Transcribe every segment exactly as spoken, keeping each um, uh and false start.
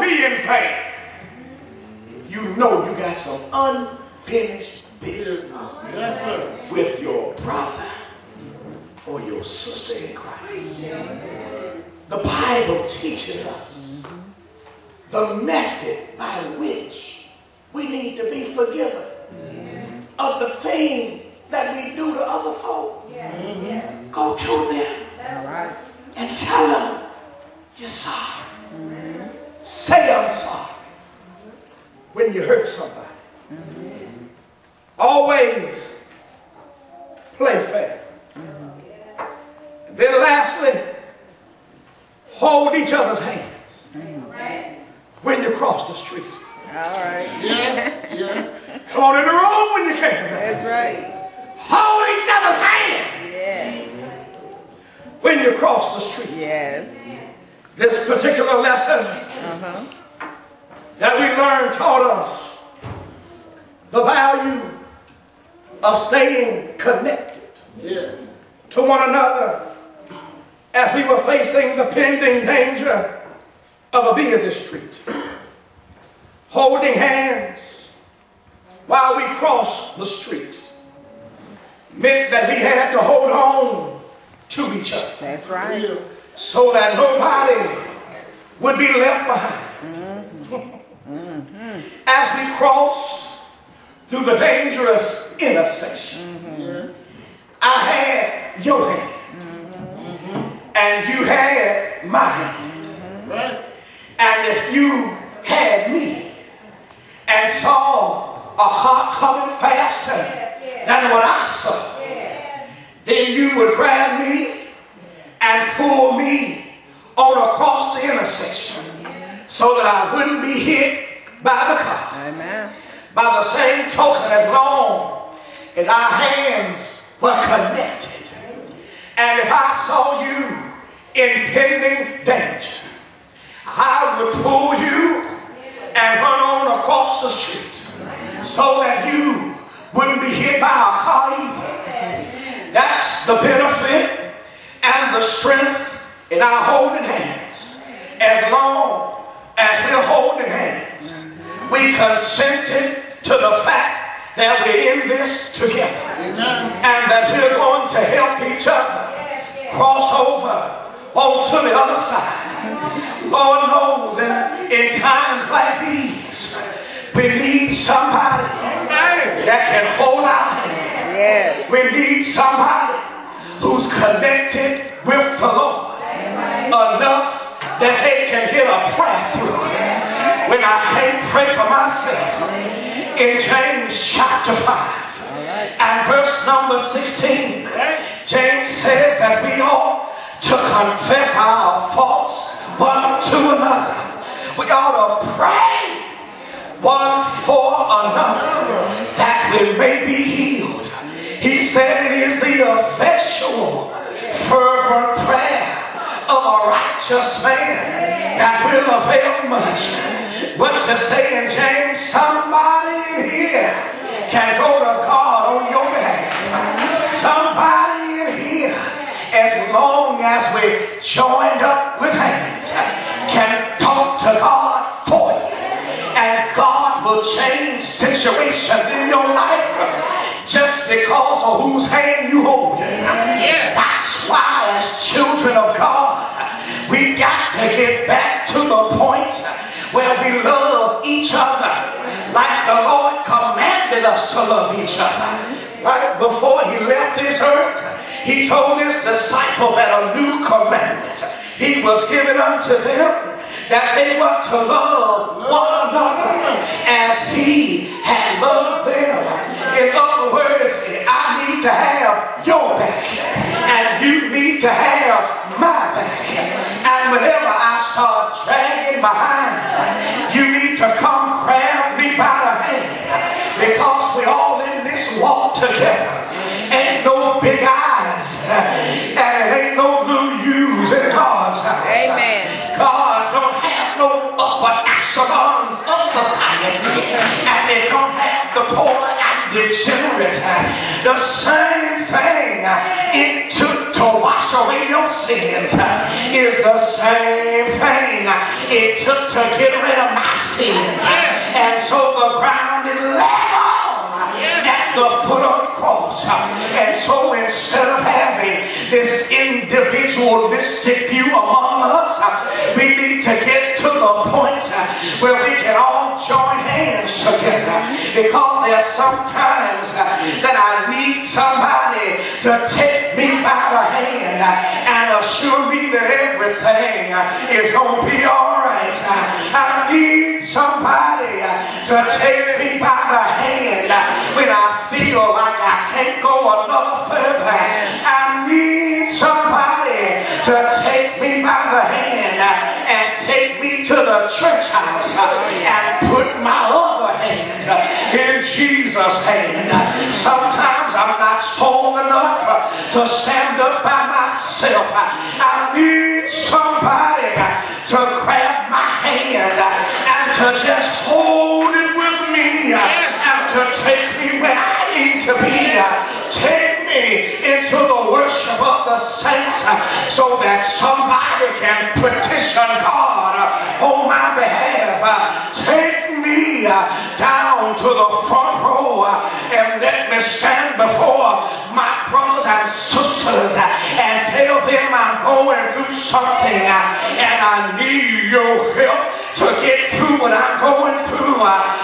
be in vain. You know you got some unfinished business with your brother or your sister in Christ. The Bible teaches us the method by which we need to be forgiven of the things that we do to other folk. Go to them and tell them you're sorry. Say I'm sorry when you hurt somebody. Always play fair. And then lastly, hold each other's hands when you cross the street. All right. Yeah, yeah. Come on in the room when you can. That's right. Hold each other's hands. Yeah. When you cross the street. Yeah. This particular lesson Uh-huh. that we learned taught us the value of staying connected Yeah. to one another as we were facing the pending danger of a busy street. Holding hands while we crossed the street meant that we had to hold on to each other. That's right. So that nobody would be left behind. Mm-hmm. Mm-hmm. As we crossed through the dangerous intersection, Mm-hmm. I had your hand, Mm-hmm. and you had my hand. Mm-hmm. Right. And if you had me and saw a car coming faster than what I saw, then you would grab me and pull me on across the intersection so that I wouldn't be hit by the car. Amen. By the same token, as long as our hands were connected, and if I saw you in pending danger, I would pull you and run on across the street so that you wouldn't be hit by a car either. That's the benefit and the strength in our holding hands. As long as we're holding hands, we consented to the fact that we're in this together and that we're going to help each other cross over onto the other side. Lord knows in, in times like these, we need somebody that can hold our hand. Yeah. We need somebody who's connected with the Lord enough that they can get a prayer through when I can't pray for myself. In James chapter five and verse number sixteen, James says that we ought to confess our faults one to another. We ought to pray one for another that we may be healed. He said it is the effectual fervent prayer of a righteous man that will avail much. What you saying, James? Somebody in here can go to God on your behalf. Somebody in here, as long as we joined up with hands, can talk to God for you. And God will change situations in your life just because of whose hand you hold. That's why as children of God, we got to get back to the point where we love each other like the Lord commanded us to love each other. Right before he left this earth, he told his disciples that a new commandment he was given unto them, that they were to love one another as he had loved them. In other words, I need to have your back and you need to have my back. And whenever I start dragging behind, you need to come grab me by the hand, because we all in this walk together. Ain't no big eyes and it ain't no little U's in God's house. Amen. God don't have no upper echelons of society, and they don't have the poor and degenerate. The same thing it took to wash away your sins is the same thing it took to get rid of my sins. And so the ground is level at the foot of the cross. And so instead of having this individualistic view among us, we need to get to the point where we can all join hands together, because there's sometimes that I need somebody to take me by the hand and assure me that everything is going to be all right. I need somebody to take me by the hand when I feel like I can't go another further. I need somebody to take me by the hand and take me to the church house and put my other hand in Jesus' hand. Sometimes I'm not strong enough to stand up by myself. I need somebody to grab my hand and to just hold it with me and to take me where I need to be. Take me into the worship of the saints so that somebody can petition God on my behalf. Take me down to the front row and let me stand before my brothers and sisters and tell them I'm going through something and I need your help to get through what I'm going through.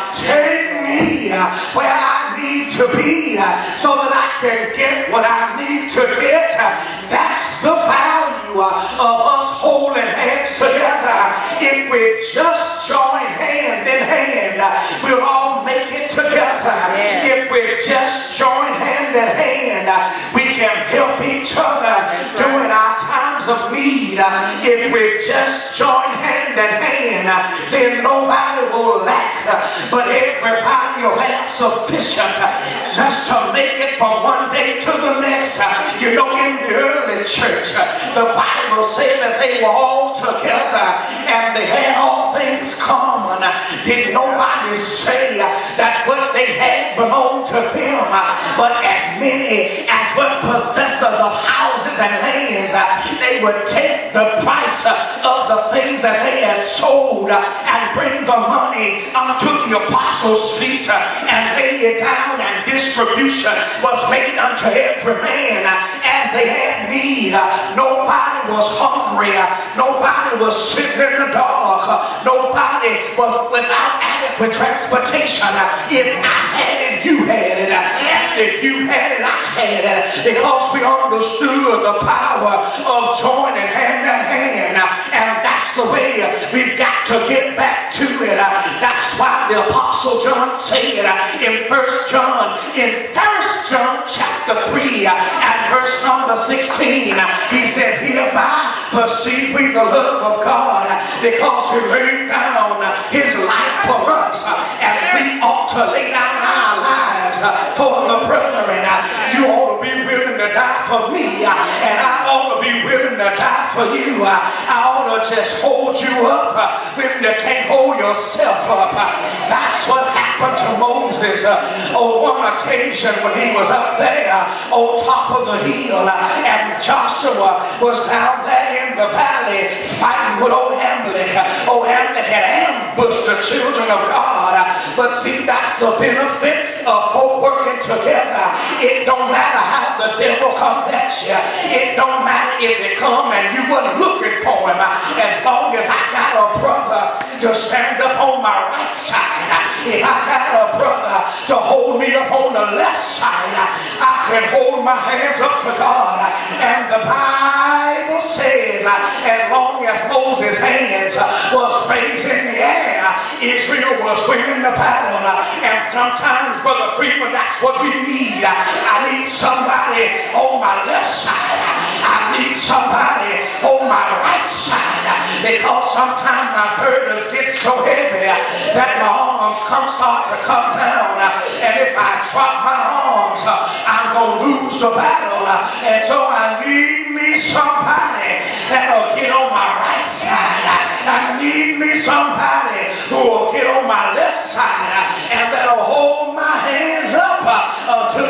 Take me where I need to be so that I can get what I need to get. That's the value of us holding hands together. If we just join hand in hand, we'll all make it together. Yeah. If we just join hand in hand, we can help each other during our times of need. If we just join hand in hand, then nobody will lack, but everybody will have sufficient just to make it from one day to the next. You know, in the early church, the Bible said that they were all together and they had all things common. Did nobody say that what they had belonged to them, but as many as were possessors of houses and lands, they would take the price of the things that they had sold and bring the money unto the apostles' feet and lay it down, and distribution was made unto every man as they had need. Nobody was hungry. Nobody was sitting in the dark. Nobody was without adequate transportation. If I had it, you had it. And if you had it, I had it. Because we understood the power of joining hand in hand. And that's the way we've got to get back to it. That's why the Apostle John said in First John, in First John chapter three and verse number sixteen, he said, hereby perceive we the love of God, because he laid down his life for us, and we ought to lay down our lives for the brethren. You ought to be willing to die for me, and I ought to be willing to die for you. I ought to just hold you up when you can't hold yourself up. That's what happened to Moses on one occasion when he was up there on top of the hill, and Joshua was down there in the valley fighting with old Amalek. Old Amalek had ambushed the children of God. But see, that's the benefit of both working together. It don't matter how the devil comes at you. It don't matter if they come and you weren't looking for him. As long as I got a brother to stand up on my right side, if I got a brother to hold me up on the left side, I can hold my hands up to God. And the Bible says, as long as Moses' hands was raised in the air, Israel was winning the battle. And sometimes, Brother Freeman, that's what we need. I need somebody on my left side. I need somebody on my right side, because sometimes my burdens get so heavy that my arms come start to come down, and if I drop my arms, I'm going to lose the battle. And so I need me somebody that'll get on my right side. I need me somebody who will get on my left side and that'll hold my hand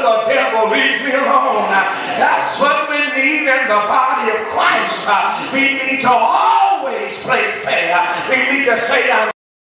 the devil leaves me alone. That's what we need in the body of Christ. We need to always play fair. We need to say, I'm